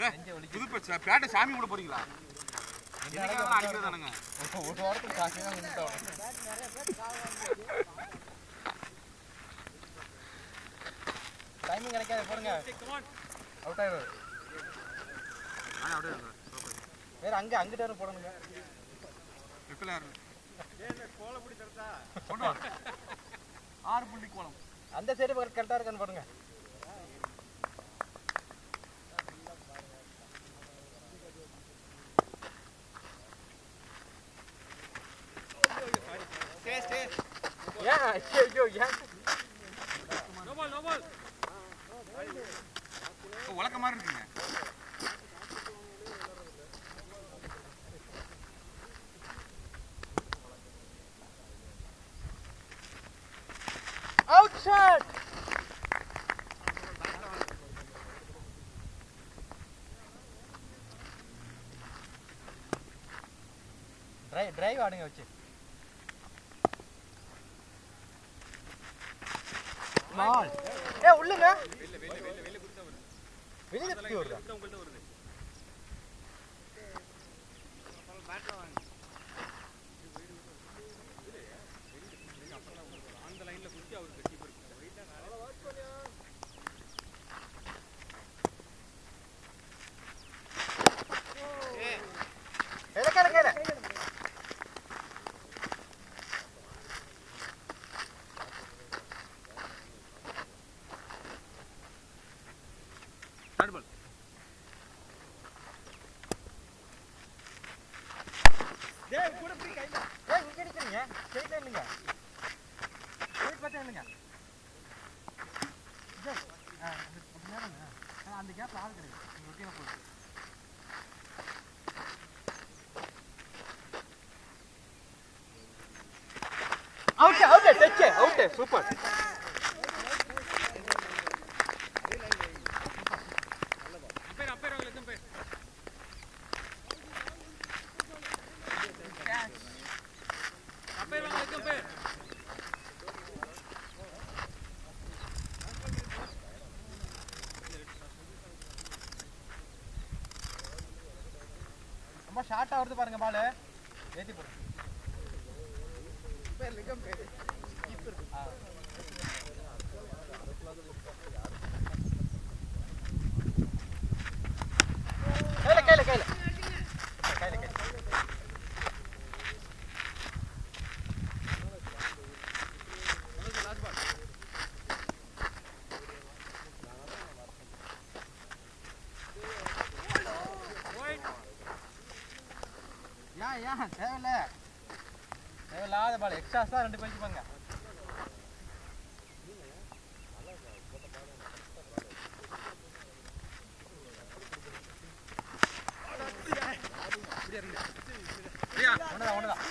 புது பேட்டை சாமி கூட போறீங்களா? அடிக்கிறதானுங்க ஒரு வாரத்துக்கு காசு தான் வந்துட்டோம். டைமிங் கிடைக்காது போடுங்க. அவுட் ஆயிடுவாரு. வேற அங்கிட்ட வர போடணுங்க. கோலப்படி தரதா 6 புள்ளி கோலம். அந்த சைடு கரெக்டா இருக்கான்னு பாருங்க. உலக்க மாதிரி இருக்குங்க. Out shot. Drive ஆடுங்க வச்சு. Ball. உள்ளங்க. வெளியில குத்தி வருதா? உங்கள்ட்ட வருது. பேட்ல வாங்க. அந்த லைன்ல குத்தி அவருக்கு கீப்பர். கேள. ஹேண்ட்பால். டேய் கூட போய் கைல. இங்க நிக்கிறீங்க. ஸ்ட்ரைட்ல இல்லங்க. ஸ்ட்ரைட் பார்த்தா இல்லங்க. அந்த கேப்ல ஆள் கிடையாது. ஓகேவா போகுது. Out touch out super. Umpire வாங்க அம்பையர். அம்பையர் வாங்க அம்பையர். ரொம்ப ஷார்ட்டா வருது பாருங்க பால். ஏத்தி போடுங்க. பேர் லிகம் பேர் கீப்பர். கையில. தேவையில்லாத பால். எக்ஸ்ட்ராஸ் தான் 2 பேருக்கு பாருங்க. ஒண்ணுதான்.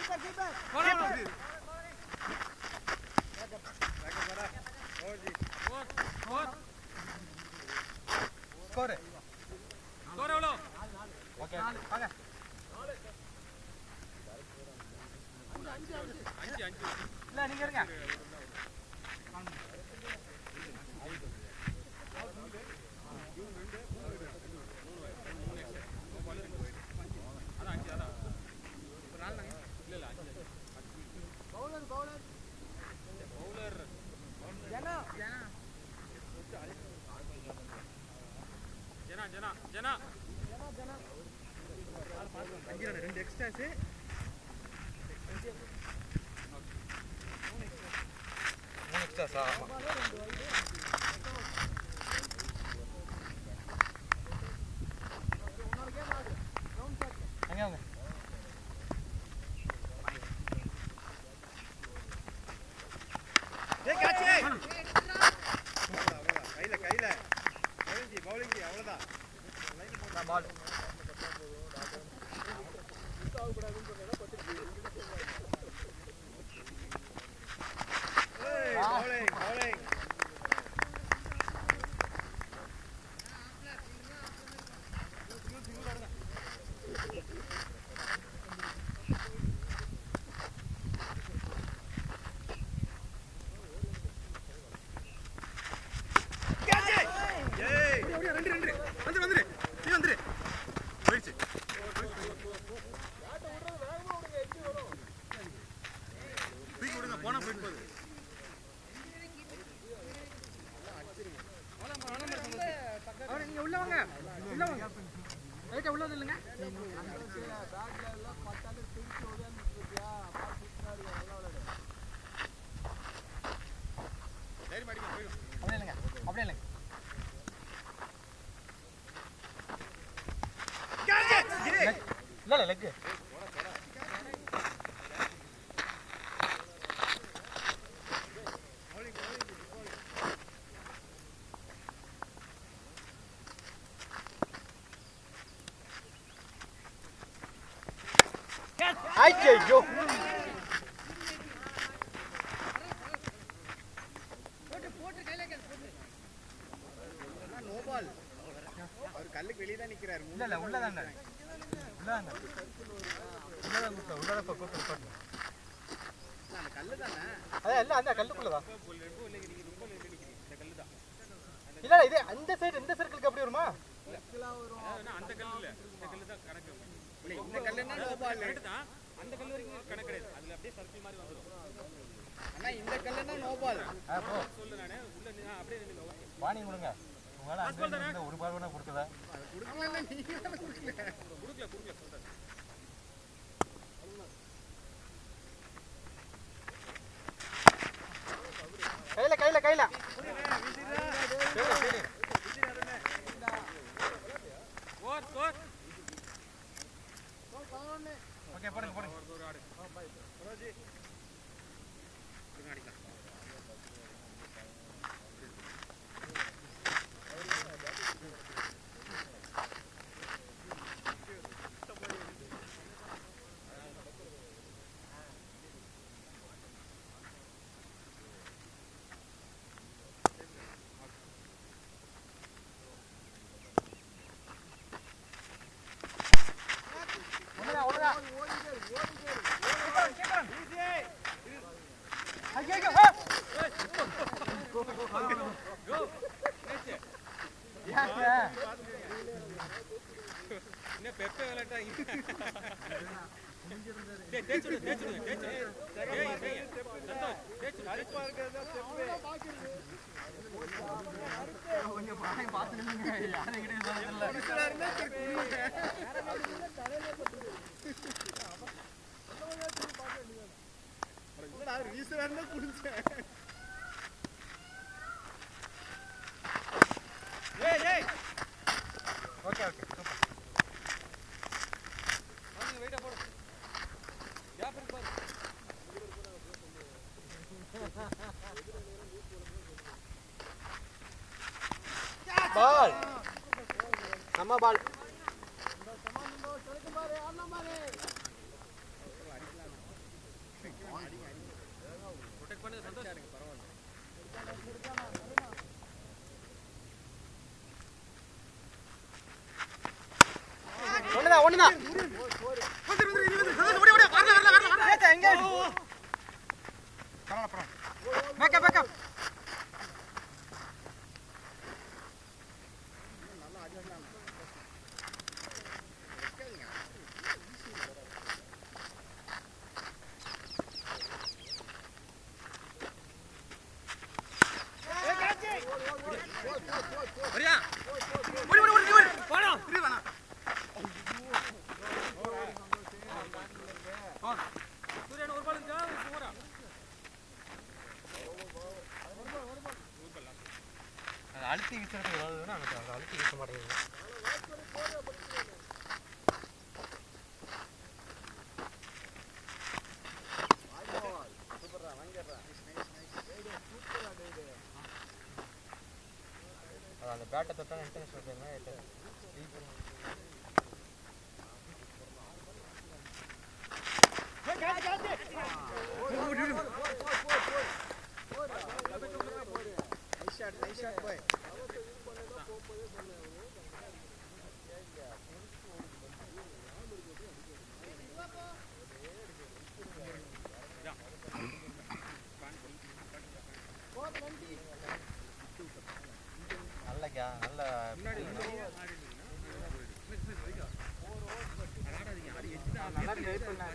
ஸ்கோர் எவ்வளோ? ஓகே வாங்க. 5 இல்ல நீங்க இருங்க. ஜனா 2 எக்ஸ்ட்ராஸ். ஆமா. அங்க வாங்க. டேய் காச்சி. கையில. பவுலிங் அவ்வளவுதான். நான் பால். Bowling. Catch it! Yay! Vandru. இல்ல ரைட்டா உள்ள இல்லங்க பேட்ல எல்லாம் பட்டால திருப்பி ஓடியாந்துட்டியா பால் சுத்தறாரு நல்லா விளையாடு டைம் அடிக்க போய்டும் அப்படியே இல்லங்க இல்ல லெக் ஐயோ போட்டு கையில நோ பால் அவர் கல்லுக்கு வெளியே தான் நிக்கிறாரு இல்ல உள்ளதான் கூப்பிட்டு அந்த கல்லு தானே அதான் இல்ல அந்த கல்லுக்குள்ளதான் இந்த கல்லு தான் இல்ல இது அந்த சைடு இந்த சர்க்கிளுக்கு அப்படி வருமா அந்த கல்லு இல்ல இந்த கல்லு தான் கணக்கு இல்ல இந்த கல்லுன்னா நோ பால் தான் அந்த கல்லு வரைக்கும் கணக்கு கிடையாது அதுல அப்படியே சர்க்கிள் மாதிரி வந்துரும் அண்ணா இந்த கல்லுன்னா நோ பால் போ சொல்லு நானே உள்ள அப்படியே நில்லுங்க ஓகே வாணி கொடுங்க உங்களால அந்த ஒரு பால் வேணா கொடுக்கல கொடுக்கல நீங்க தான கொடுக்கல சொல்றேன் கையில ஓகே போடுங்க ஒரு ஆடு ரோஜி அடிக்கலாம் பெப்பே விளையாட்டாங்க ஓகே பால் நம்ம பால் ப்ரொடெக்ட் பண்ணது சந்தோஷம் இருக்கு பரவாயில்லை ஒண்ணுதான் பேக்கப் வரியா போடா ஃப்ரீ வேணா சூரியன் ஒரு பால் இருக்கா போறா அழுத்தி வீசுறது ஏதாவதுன்னா அந்த அழுத்தி வீச மாட்டேங்குது அந்த பேட்டை தொட்டா இன்டர்நேஷனல் பேர் nice shot boy நல்ல முன்னாடி நல்லா வெயிட் பண்ணாரு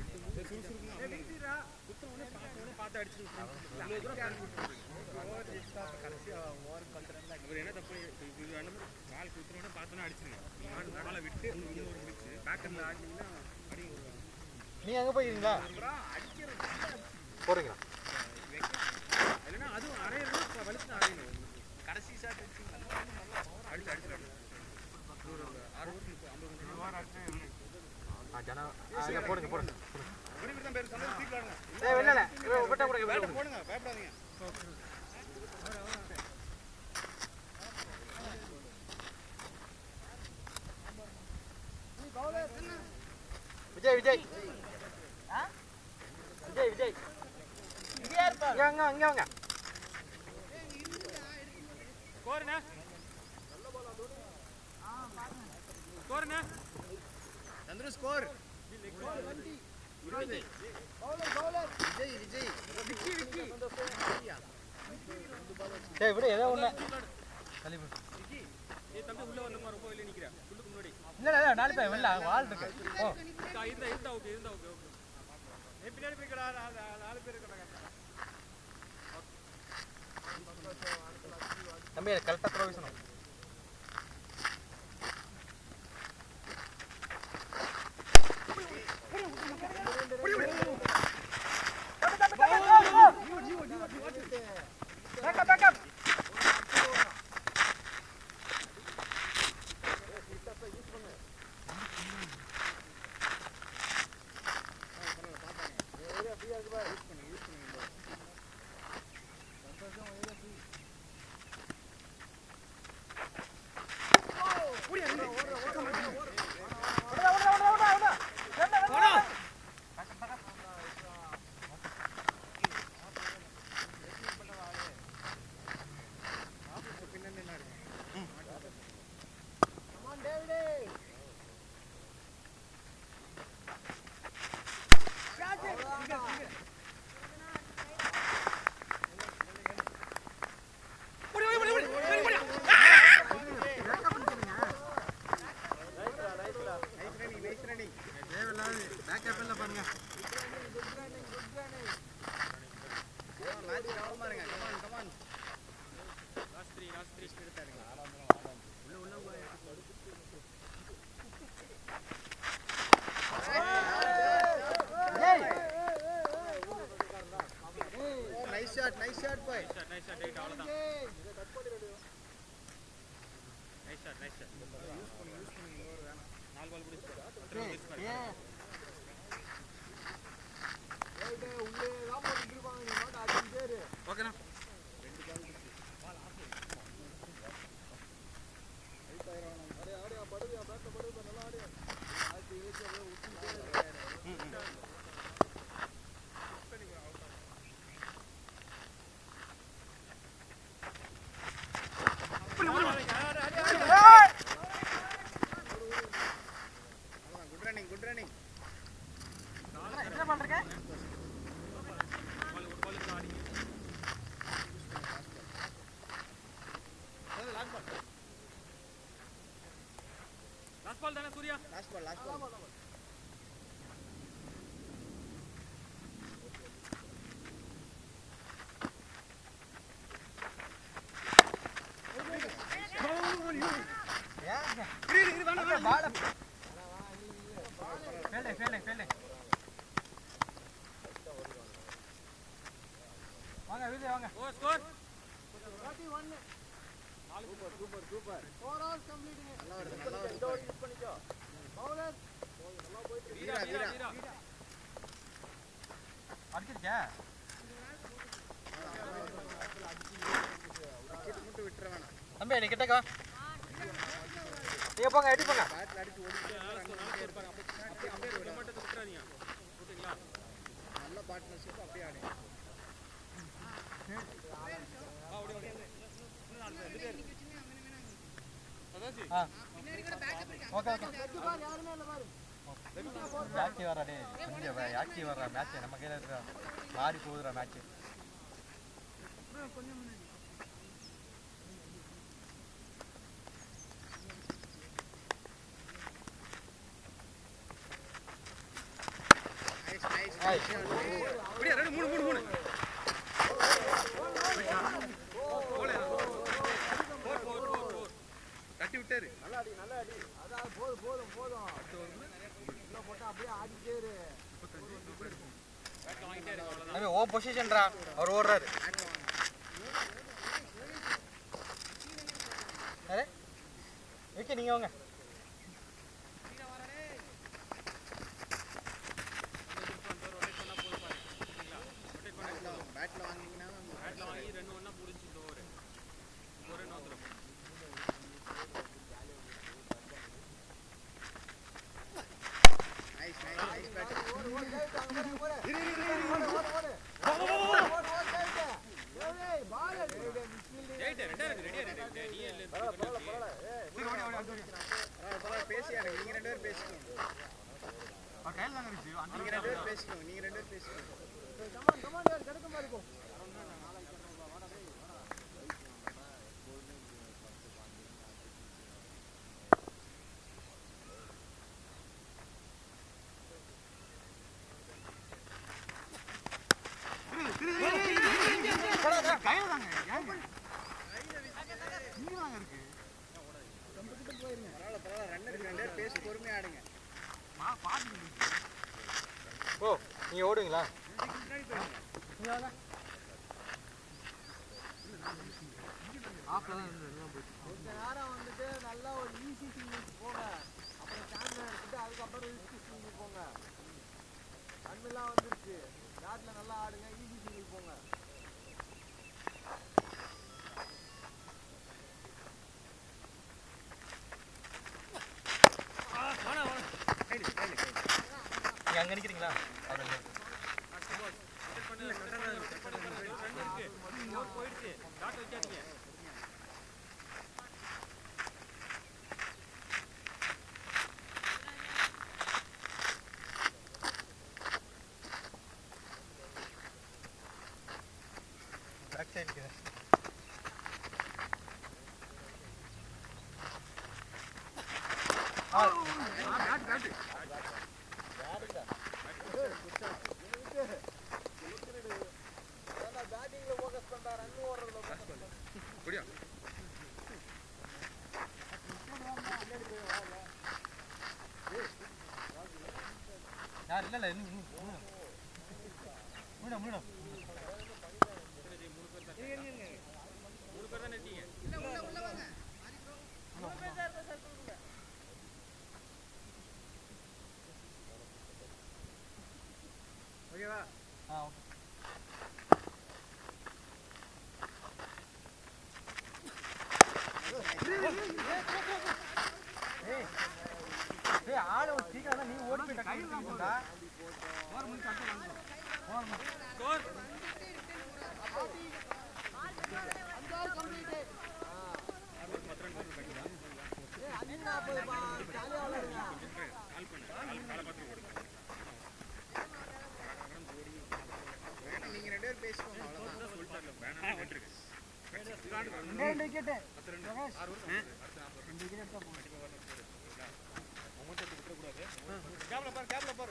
பார்த்து அடிச்சு கடைசியா ஓவர் கல்றேன்ல அவர் என்ன தப்பு இது அண்ணன் பால் குத்துறோட பார்த்தோன்னா அடிச்சிருங்க பாலை விட்டு இன்னொரு முடிச்சு பேக்கர்ல ஆடினீங்கன்னா அடி நீ அங்க போயிருங்களா போறீங்களா இல்லைன்னா அதுவும் அரையிறதுனா வலிச்சு அரையணும் கடைசி ஷாட் அடிச்சிங்களா அடிச்சு ஒரு 6 ஓவர் 50 ஓவர் ஆச்சு ஜனா போடுங்க போடுங்க இப்படி தான் பேர் சொன்னது சீக்கிரம் ஆடுங்க ஏய் இல்ல விட்ட போடுங்க போடுங்க பயப்படாதீங்க விஜய் விஜய் விஜய் விஜய் இங்க இருப்பா அங்க வாங்க ஸ்கோர்னா ஸ்கோர்னா சந்திர ஸ்கோர் விஜய் பவுலர் விஜய் விக்கி டேய் விடு ஏதோ ஒண்ணு தள்ளி விடு விக்கி ஏய் தம்பி உள்ள வரணுமா ரொம்ப வெளிய நிக்கற உள்ளுக்கு முன்னாடி இல்ல நாலு பேர் வெல்ல வால் இருக்கு ஓ இருந்தா ஓகே ஏய் பின்னாடி போய்க்கடா நாலு பேர் இருக்கறாங்க தம்பி கரெக்ட்டா த்ரோ வீசணும் back up nice shot boy nice shot டேய் அவ்வளவுதான் nice shot யூஸ் பண்ணி ஒரு வேணா 4 பால் பிடிச்சு உள்ளே தான் போட்டு இருப்பாங்க நீ மாட்ட அடிச்சு பேரு ஓகேனா ரெண்டு பால் பிடிச்சு பால் ஆஃப் ஆடு படுவியா பேட்ட படுவியா நல்லா ஆடு ஆச்சு ஏசி அப்படியே உச்சிட்டே குட் ரன்னிங் என்ன பண்றீங்க லாஸ்ட் பால் தானே சூர்யா லாஸ்ட் பால் வாங்க வீடியோ வாங்க ஓ ஸ்கோர் 41 சூப்பர் 4 hours completing நல்லா வருது யூஸ் பண்ணிக்கோ பவுலர் நல்லா போயிட்டு வீரா அடிச்சிருச்சா விக்கெட் மட்டும் விட்டுற வேணாம் தம்பி நீ கிட்டக்க நீங்க போங்க அடி போங்க பேட்ல அடிச்சு ஓடிட்டே இருப்பாங்க அப்படியே டொமேட்டோ விட்டுறாதீங்க ஓகேங்களா நல்ல பார்ட்னர்ஷிப் அப்படியே ஆடுங்க ஓகே ஆக்டிவ் வர்றா டே கொஞ்சம் ஆக்டிவ் வர்றா மேட்ச் நம்ம கையில இருக்கா மாறி போகுதுடா மேட்ச் அப்படியே 2 3 3 3 வாங்கிட்டே இரு. நல்லா அடி நல்லா அடி. அதான் போதும் போதும் போதும். உள்ள போட்டா அப்படியே ஆடிட்டே இரு. பேட்ல வாங்கிட்டே இரு அவ்வளவுதான். அவே ஓ பொசிஷன்டா அவர் ஓடுறாரு. அரே ஓகே நீங்க வாங்க. பேட்ல வாங்கினீங்கன்னா பேட்ல வாங்கி ரெண்டு ஒண்ணா புடிச்சு ஓவர். ஒரு நோத்துறோம். Nice nice nice bat. ஓடு ஓடு கைட் அங்க போடு. இரு இரு இரு. ஓடு ஓடு ஓடு. ஓடு ஓடு கைட். ஏய் பால் அடி. ரைட் ரெண்டா இருக்கு ரெடியா இருக்கு. நீ இல்ல. பரவாயில்லை. ஏய் ஓடி ஓடி ஓடி ஓடி. பரவாயில்லை பேசியாங்க. நீங்க ரெண்டு பேரும் பேசிக்கோங்க. கையில தாங்க இருக்கு. நீங்க ரெண்டு பேரும் பேசிக்கோங்க. நீங்க ரெண்டு பேரும் பேசிக்கோங்க. கமான் யார் கிடைக்க மாதிரி போ. கையில தாங்க. ஏங்க நீங்க தாங்க இருக்கு. பரவாயில்லை பரவாயில்லை. ரெண்டு பேரும் பேசி பொறுமையா ஆடுங்க. ஓ நீங்க ஓடுவீங்களா? நீங்க வாங்க. ஆப்ல தான் இருந்து எல்லாம் போயிட்டு. கொஞ்ச நேரம் வந்துட்டு நல்லா ஒரு ஈஸி சிங்கிள்ஸ் போங்க. அப்புறம் ஸ்டாமினா எடுத்துட்டு அதுக்கப்புறம் ரிஸ்க் சிங்கிள் போங்க. கண்ணெல்லாம் வந்துருச்சு. பேட்ல நல்லா ஆடுங்க. ஈஸி சிங்கிள் போங்க. நீங்க அங்க நிக்கிறீங்களா? அவருங்க. போயிடுச்சு. டாட் வைக்காதீங்க. பேக் சைடு இருக்குது. பேட்டிங்ல ஃபோக்கஸ் பண்றா. ரன் ஓடுறதுல ஃபோக்கஸ் பண்றா. குடியா. யார் இல்ல இல்ல இன்னும் மூணு மூணு மூணு பேர் தானே இருக்கீங்க. ஓகேவா? ஆ ஓகே. ஏய் ஆளு சீக்கிரம் தான் நீ ஓடி போய் கையில தான் போடா. ஓவர் முடிச்சு அடுத்து வாங்க. ஓவர் முடிச்சு. ஸ்கோர். அஞ்சால் கம்ப்ளீட். ஏய் அண்ணா போய் பா ஜாலியா விளையாடுங்க. கால் பண்ணு. கால பாத்து ஓடு. நீங்க ரெண்டு பேரும் பேசிக்கோங்க அவ்வளவுதான். சொல்லிட்டாங்க. வேணா விட்டுருங்க. ரெண்டு விக்கெட். பிரகாஷ் 6 ஓவர். ரெண்டு விக்கெட் எடுத்தா போதும். மொமெண்ட் விட்டுற கூடாது. கேப்ல பாரு.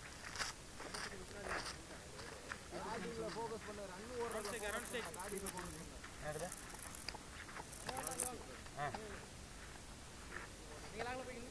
பேட்டிங்ல ஃபோக்கஸ் பண்ண. ரன் ஓடுறதுல ரன் ஸ்டேக். பேட்டிங்ல ஃபோக்கஸ் பண்ணு. என்னது? ஆ நீங்க லாங்ல போய்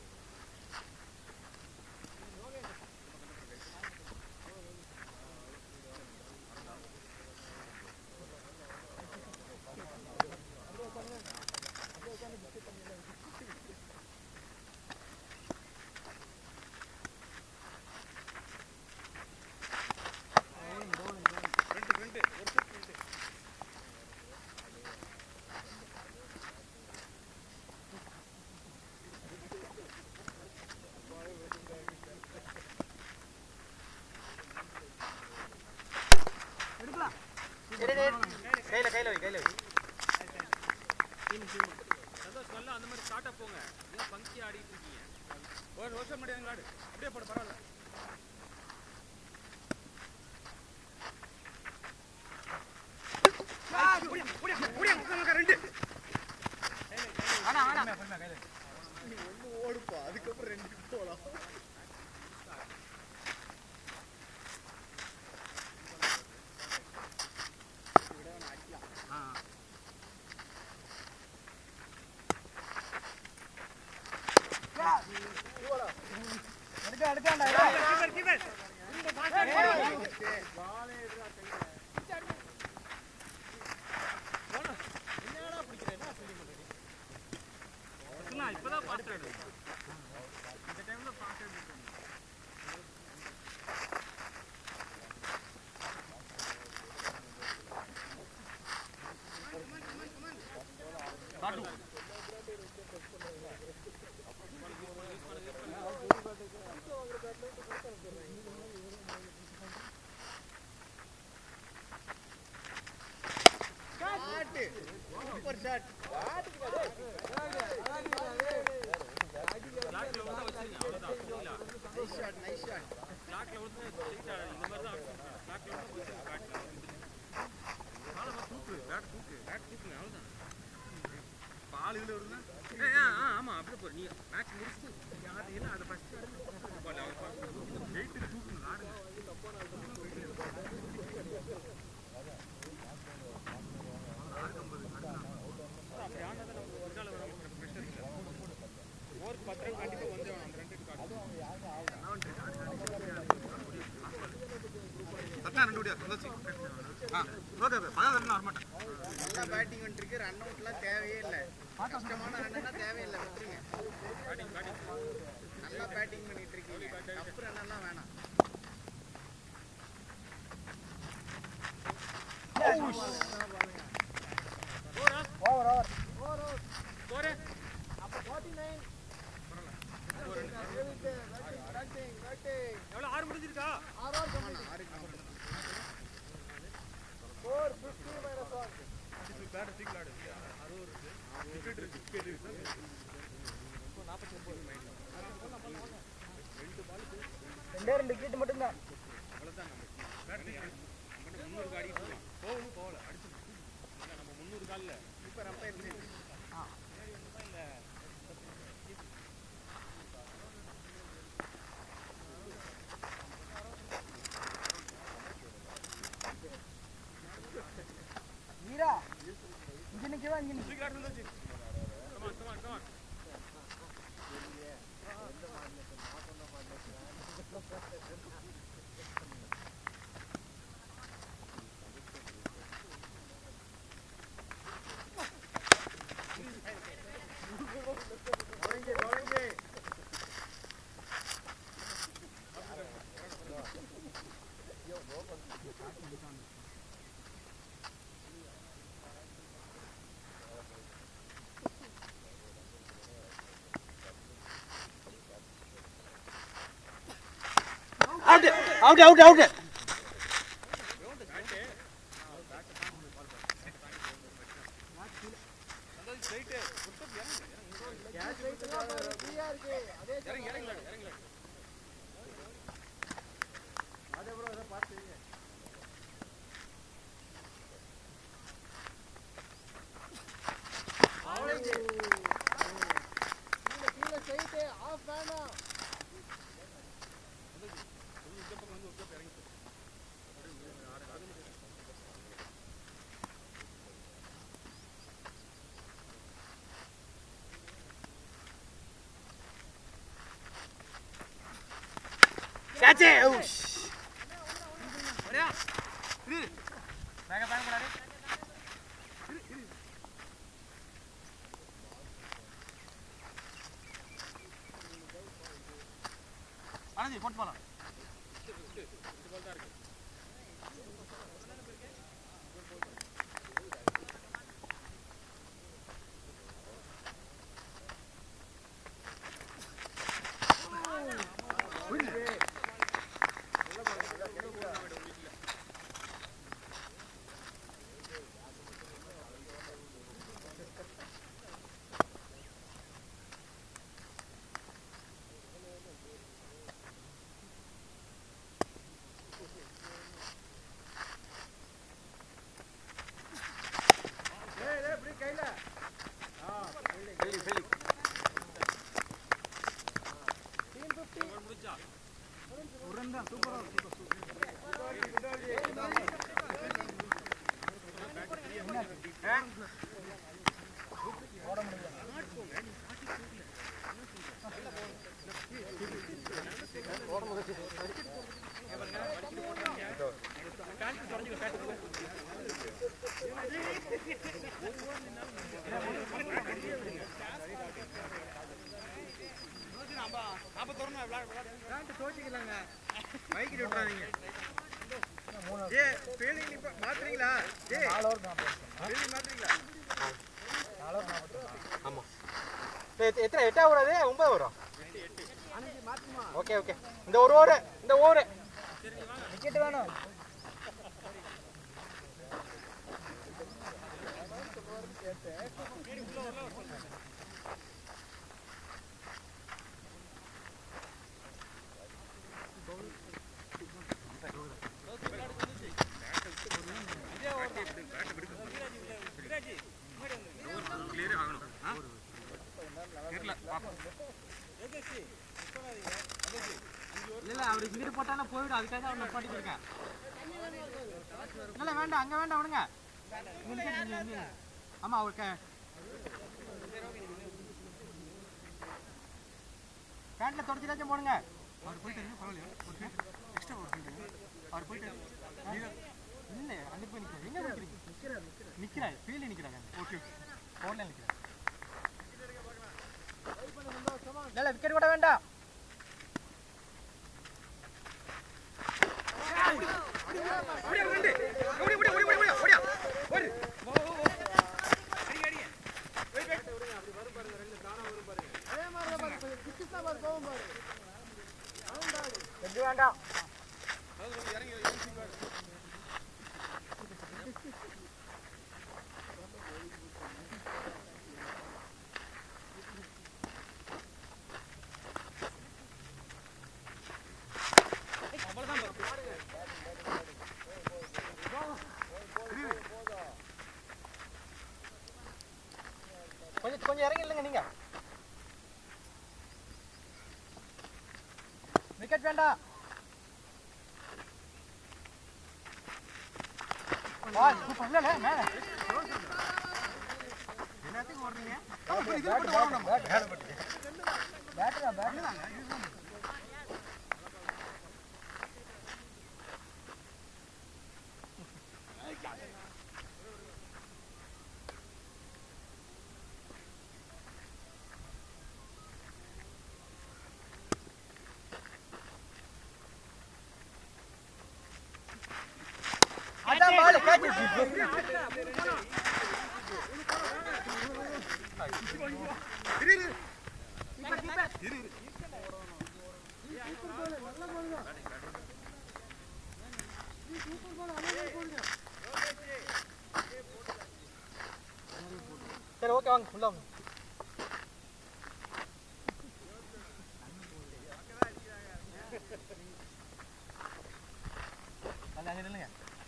கையில வை. சந்தோஷ் நல்லா அந்த மாதிரி ஸ்டார்ட் போங்க. ஏன் பங்கி ஆடிட்டு இருக்கீங்க? ஒரு வருஷம் முன்னாடி ஆடு. அப்படியே போடு பரவாயில்ல. ஓடுப்பா அதுக்கப்புறம் ரெண்டு போலாம். இப்பதான் பாஸ் ஆயிடுது இந்த டைம்ல பாஸ் ஆயிடுது super shot nice shot nice shot பிளாக்ல வந்து இந்த மாதிரி தான் பிளாக்ல வந்து காட்ல காலமா தூக்கு பேட் தூக்குங்க அவ்வளவுதான் பால் இதுல வருதுன்னா ஆமா அப்படியே போற நீ மேட்ச் முடிச்சிட்டு யாரு என்ன அத ஃபர்ஸ்ட் பால் அவர் வெயிட் தூக்குங்க ஆடுங்க அப்படி ஆனா தான் நம்ம ஒரு நாள் வர பிரஷர் இல்ல ஓவர் 10 ரன் கண்டிப்பா வந்து அந்த ரன் காட்டும் நல்லா பேட்டிங் வந்துருக்கு ரன் அவுட்லாம் தேவையே இல்லை கஷ்டமான ரன்னா தேவையில்லை விட்டுருங்க நல்லா பேட்டிங் பண்ணிட்டு இருக்கீங்க டஃப் ரன்னெல்லாம் வேணாம் எவ்வளவு 6 முடிஞ்சிருக்கா 6 பேட் சிக்ல ஆடு 60 இருக்கு விக்கெட் இருக்கு இப்போ 49 மைண்ட் ரெண்டு பால் ரெண்டு விக்கெட் மட்டும் தான் அவ்வளவுதான் நம்ம பேட் நம்ம 300 காடி போகல அடிச்சு இல்ல நம்ம 300 கால்ல இப்போ ரப்ப இருந்துச்சு இல்ல வீரா இங்க நிக்கவா இங்க சிக்ல ஆடு வந்துச்சு come on out catch it சரியா இரு பேக் பண்ணாரு ஆனந்தி போட் போலாம் இது பால் தான் இருக்கு அப்ப தரணும் பேண்ட் தோச்சிக்கலாங்க மைக்கிட்டு விட்டுறாதீங்க ஃபீலிங் இப்ப மாத்துறீங்களா டேய் 4 ஓவர் ஃபீலிங் மாத்துறீங்களா 4 ஓவர் ஆமா எத்தனை 8 ஓவர் அது 9 ஓவர் 8 அன்னைக்கு மாத்துமா ஓகே ஓகே இந்த ஒரு ஓவர் சரி நீ வாங்க விக்கெட் வேணும் இல்ல அவர் இங்கிட்டு போட்டானா போய்டும் அதுக்காக அவன் நிப்பாட்டிட்டு இருக்கேன் இல்ல வேண்டாம் அங்க வேண்டாம் விடுங்க ஆமா அவருக்கு பேண்ட்ல தொடச்சிடாச்சும் போடுங்க அவர் போயிட்டு பரவாயில்லையா ஓகே எக்ஸ்ட்ரா அவர் போயிட்டு இல்ல அங்க போய் நிக்கிறேன் எங்க நிக்கிறீங்க நிக்கிறேன் ஃபீல்ல நிக்கிறாங்க ஓகே போன்ல நிக்கிறேன் இல்ல விக்கெட் கூட வேண்டாம் ஓடியா ஓடி ஓடி அடி அடி வெயிட் அப்படி வர பாருங்க ரெண்டு தானா வர பாருங்க அதே மாதிரி பாருங்க கிட்ஸ் பாரு கோவம் பாரு அவன்டா எங்க வேண்டாம் அது இறங்கி யூசிங் பாரு கொஞ்சம் இறங்கி இல்லைங்க நீங்க விக்கெட் வேண்டாம் சூப்பர் இல்ல மேல என்னத்துக்கு ஓடுறீங்க இதுல போட்டு ஓடணும் பேட்டரா அதான் பால் கேட்ச் இரு சூப்பர் பால் நல்ல பால் தான் சூப்பர் பால் அழகா போடுங்க சரி ஓகே வாங்க உள்ள வாங்க நல்லா இல்லைங்க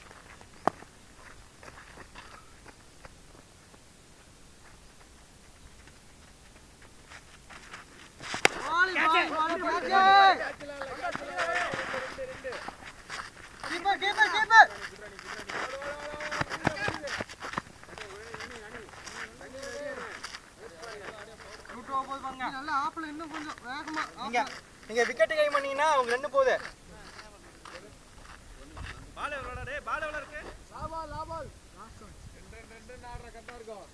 நீங்க விக்கெட் கை பண்ணீங்கன்னா அவங்க ரெண்டு போகுது பால் எவ்வளோடா டேய் பால் எவ்வளோ இருக்கு லாபால் ரெண்டு நாடுற கரெக்டா இருக்கும்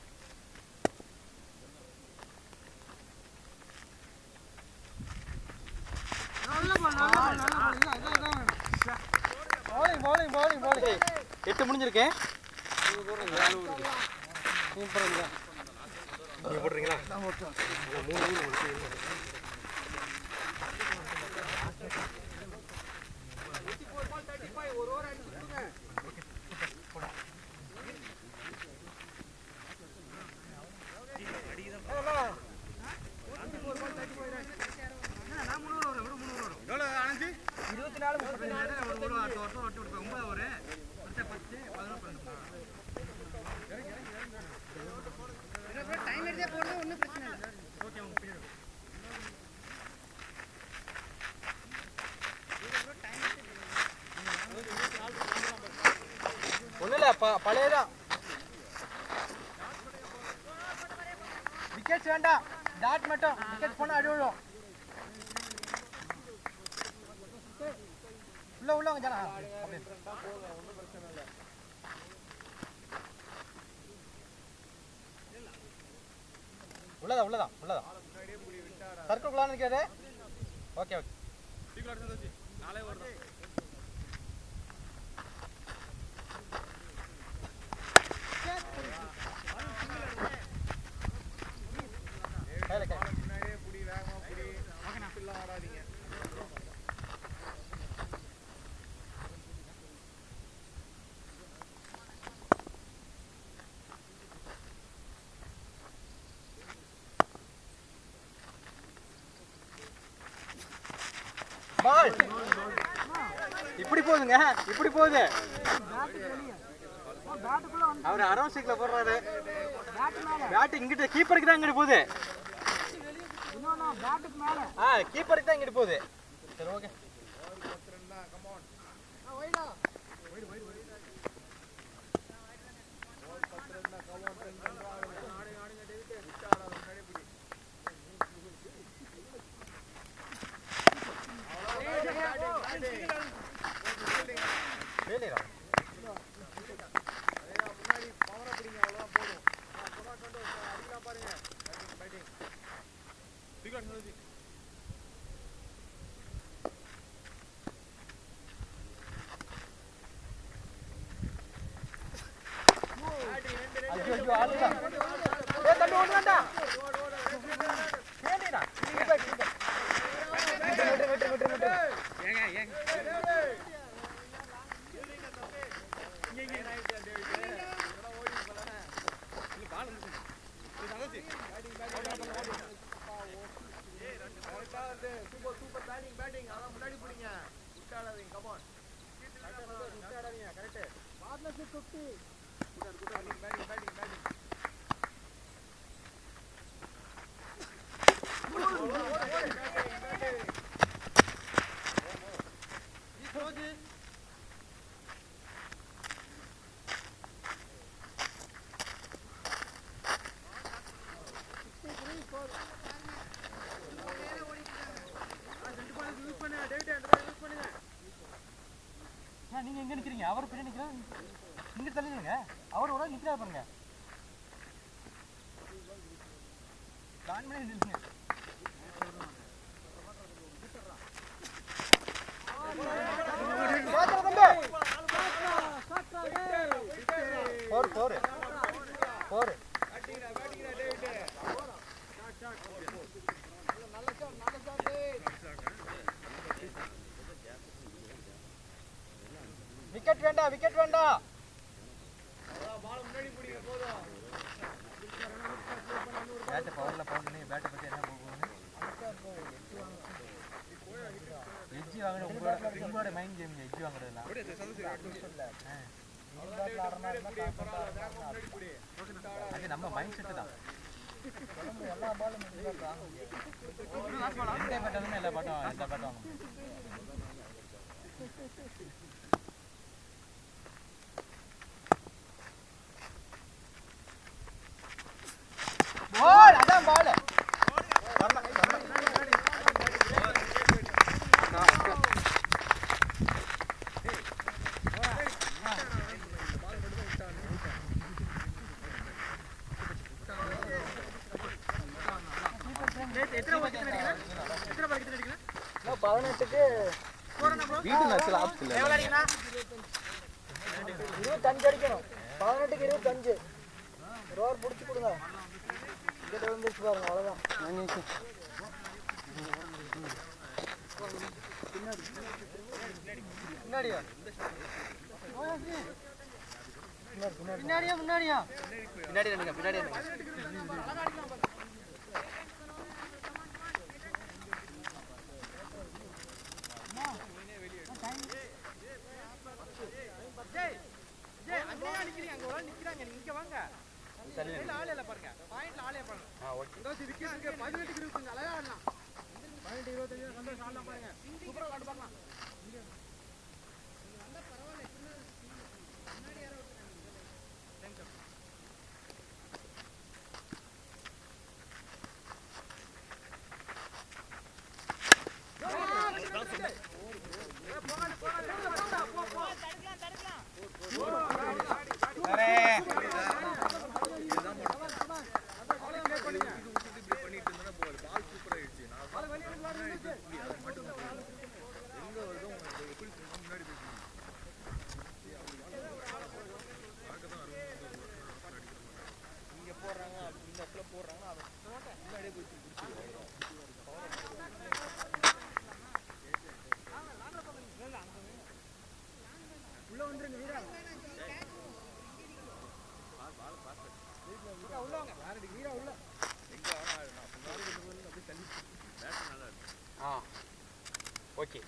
நல்ல 8 முடிஞ்சிருக்கேன் நீங்க போடுறீங்களா நான் போடுறேன் 35 ஒரு ஓவர் அடிச்சு கொடுங்க பழையதான் விக்கெட்ஸ் வேண்டாம் டாட் மட்டும் விக்கெட் போனா அடி விழும் உள்ள ஜனா உள்ளதா சர்க்கிள் குள்ள நிக்கிறது ஓகே ஓகே சீக்கிரம் எடுத்து வச்சு 4 ஓவர் தான் முன்னாடியே புடி வேகமா புடி அப்படிலாம் ஆடாதீங்க பால் இப்படி போகுதுங்க இப்படி போகுது அவர் அரௌசிக்ல போடுறாரு பேட் இங்கிட்ட கீப்பருக்கு தான் இங்கிட்டு போகுது கீப்பருக்கு தான் இங்கிட்டு போகுது சரி ஓகே நீங்க எங்க நிக்கிறீங்க அவர் பின்னாடி நிக்கிறார் இங்க தள்ளிடுங்க அவர் ஒரு நிக்கிறார் பாருங்க பிளான் பண்ணி நில்லுங்க போர் விக்கெட் வேண்டாம் பால் முன்னாடி புடிங்க போதும் பேட் பவர்ல போடுங்க பேட் பத்தி என்ன போகுது எட்ஜ் வாங்குறது உங்களோட மைண்ட் கேம் எட்ஜ் வாங்குறதுலாம் அது நம்ம மைண்ட் செட் தான் எல்லா பாலும் எந்த பேட்டாலும் எல்லா பாட்டும் பால் அதான் பால் வீட்டு மேட்ச்ல ஆப்ஸ் இல்ல 25 அடிக்கணும் 18க்கு 25 ஒரு ஓவர் புடிச்சு கொடுங்க இங்க வந்துச்சு பாருங்க அவ்வளவுதான் முன்னாடியா பின்னாடி நின்னுங்க ஓகே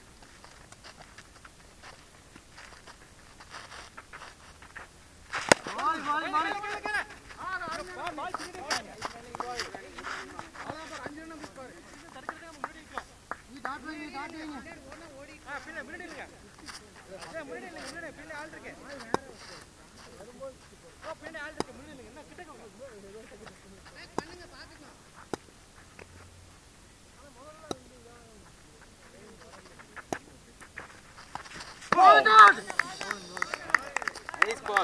Nice ball.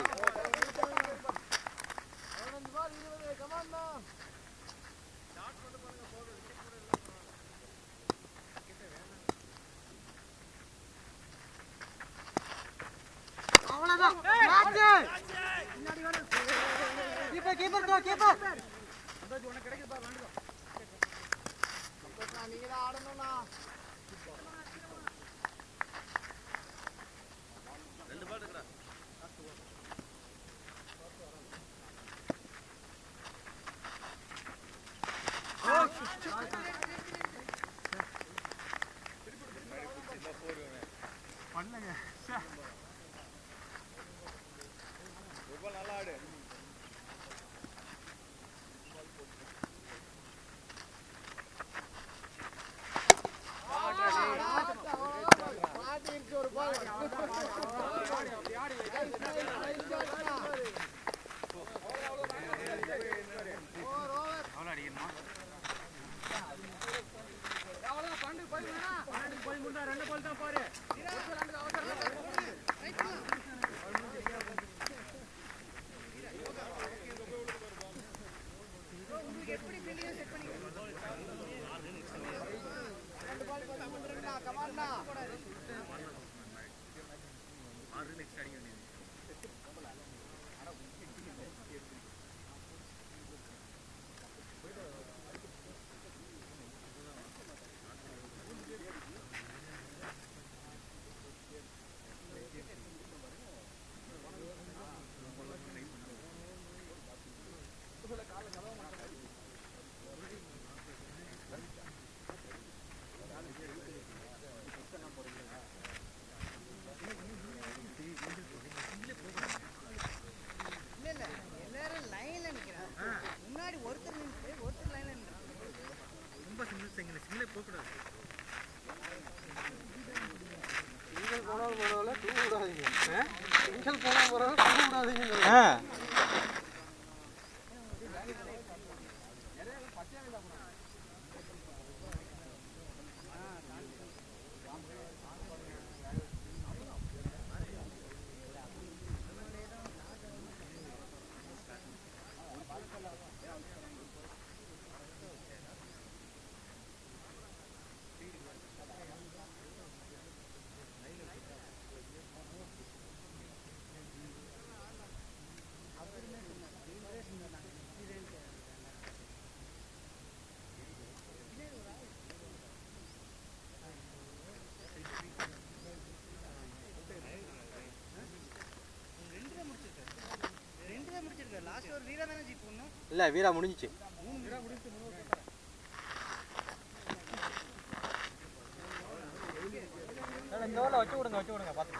இல்ல வீரா முடிஞ்சிச்சு இந்த ஓவரில் வச்சு விடுங்க பார்த்து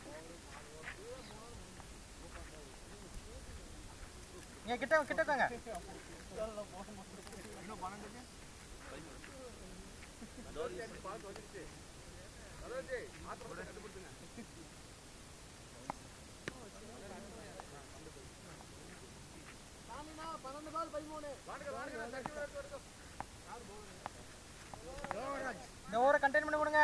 நீங்க கிட்ட வாங்க இந்த ஓவரை கண்டெயின் பண்ணி கொடுங்க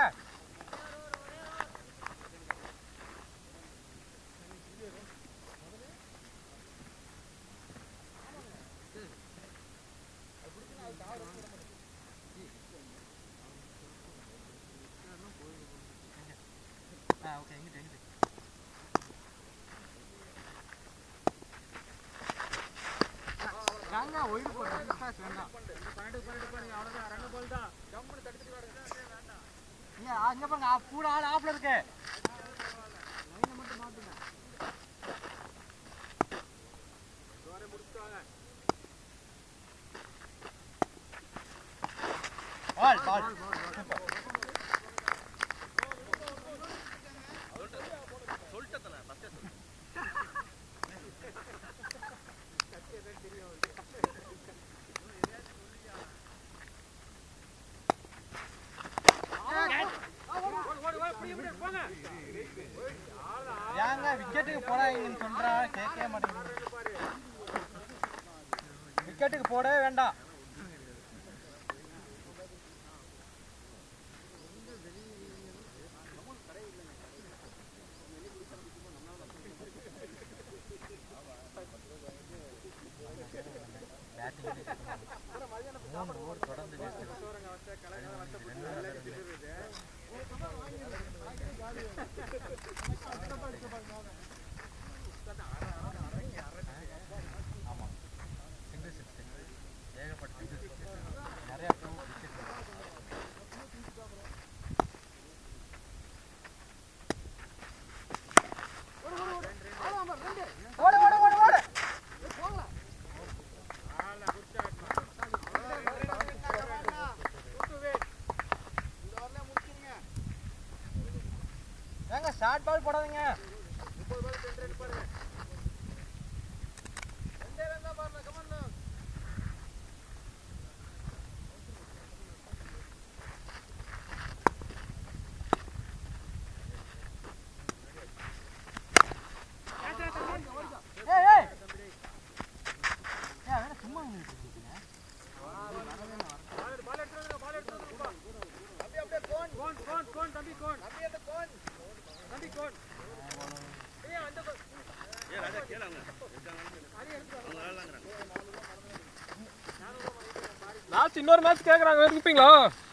ஓகே எங்கிட்ட வாங்க ஒயிட் போடு பாஸ் வேண்டாம் பண்ணி அவ்வளவுதான் ரெண்டு பால் தான் ஜம்ப் தடுத்து வேண்டாம் இல்ல அங்க பாருங்க கூட ஆள் ஆஃப்ல இருக்கு லைனை மட்டும் மாத்துங்க தோரே முடிச்சுவாங்க பால் சூப்பர் போடவே வேண்டாம். ஷார்ட் பால் போடாதீங்க. லாஸ்ட் இன்னொரு மேட்ச் கேக்குறாங்க, இருப்பீங்களா?